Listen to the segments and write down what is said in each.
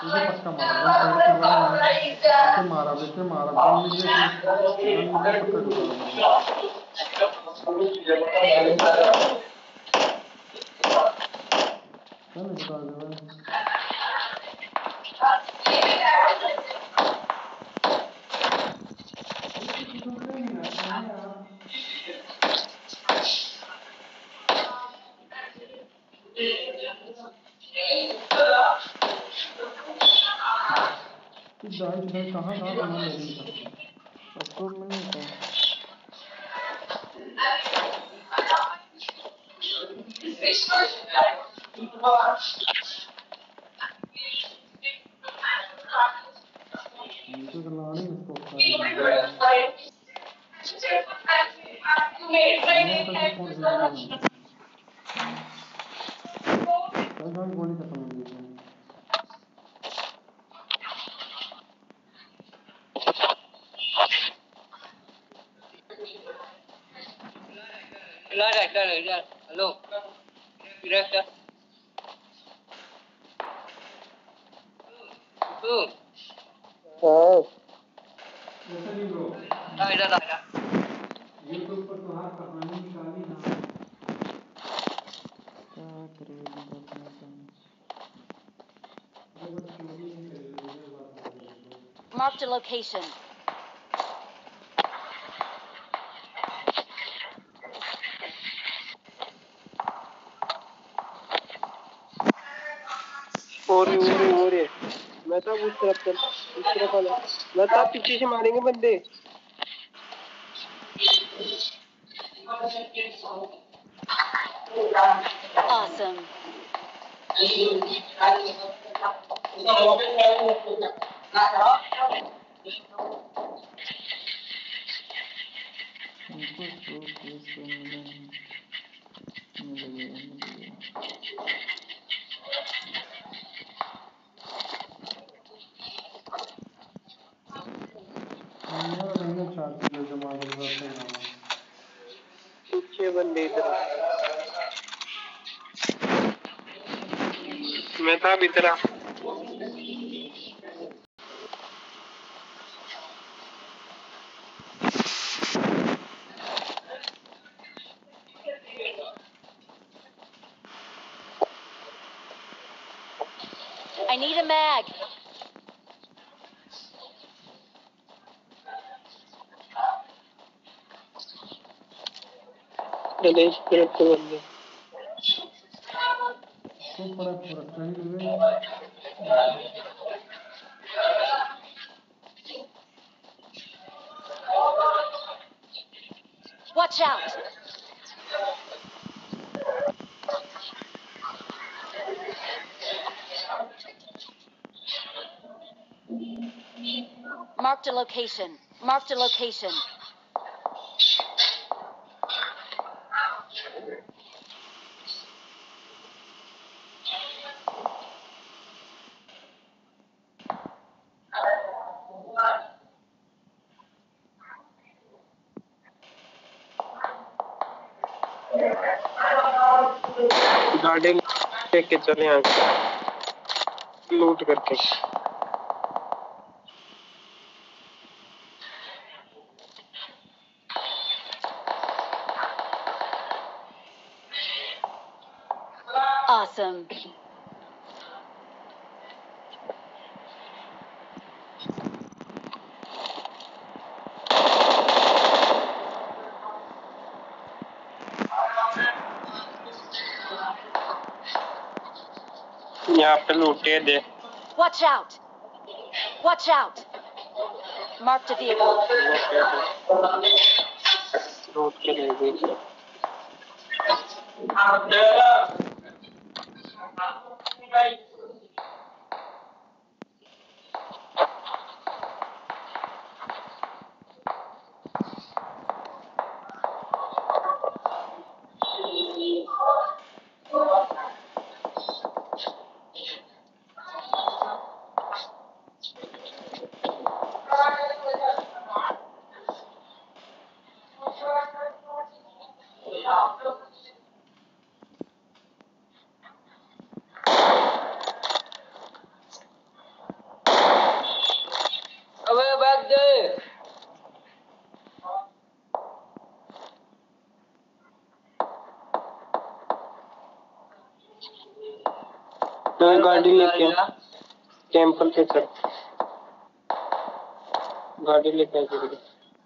इसे पक्का मारा गन पहले से बड़ा है इसे मारा गन मिल गया पक्का ढुका चल बता दे भाई दाई कहाँ सामान ले रही था स्कोप में नहीं था मुझे तो लानी इसको गोली खत्म हो गई हेलो इधर यूट्यूब पर तो हाथ कहानी निकाली ना क्या करेगी अपना काम Marked a location. और मैं तो उस तरफ वाला मैं तो पीछे से मारेंगे बंदे Awesome. इनको स्कोप प्लेस पे मिला मिल गया मेरा नहीं चाहती जो जमा कर सकते हैं पीछे बंदे इधर मैं था भीतर I need a mag. Ganesh तरफ से बंदे तो फर्क नहीं हुए Watch out. Marked a location. Marked a location. गाड़ी लेके चले आगे लूट करके Awesome. यहाँ पे लूटे दे Watch out. Watch out. Marked a vehicle. लूट के ले गए तो गाड़ी लेके टेम्पल पे चल, गाड़ी लेके आ जल्दी।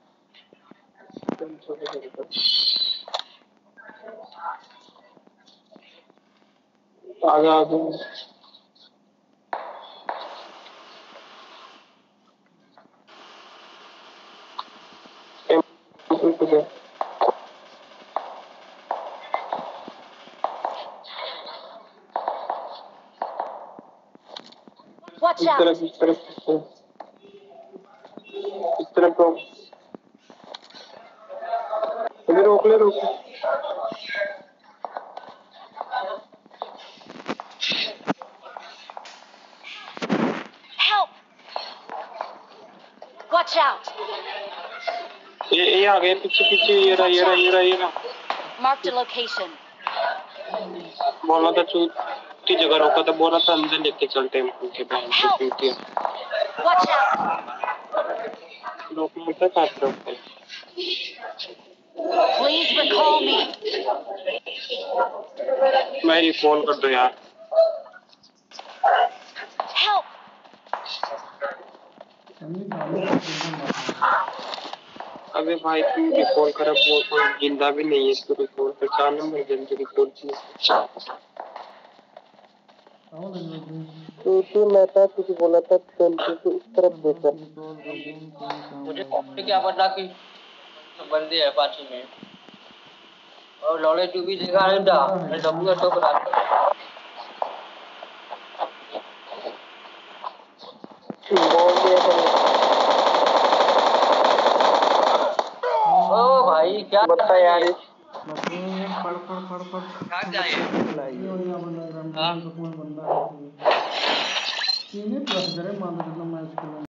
आगे आगे टेम्पल पे चल। Watch इस out! तरफ इस तरफ इस तरफ रोक, इधर रोक ले रोक। Help! Watch out! ये आ गए पीछे पीछे, ये रहा ये रहा ये रहा ये रहा। Marked a location. बोला था चूती जगह रोका था, बोला था अंदर लेके चल टेम्पल के बैंक से चूतिया। Watch out! रोकने से काट रोकते। Please recall me. मैं रिकॉल कर दो यार। Help! अबे भाई तू रिकॉल कर, अब वो कोई जिंदा भी नहीं है, इसको रिकॉल कर। 4 नंबर जल्दी रिकॉल की। तू मैं था तुझे बोला था टेम्पल के इस तरफ देखकर। मुझे क्या पता कि बंदे है पाछी में और लौड़े तू भी दिखा रहा था, मैं डबू तो करा। बोल दिया था। ओ भाई क्या बता यार, पढ़ क्या जाए बंदा हाँ सीने प्लस करे मान लो मैच खेलने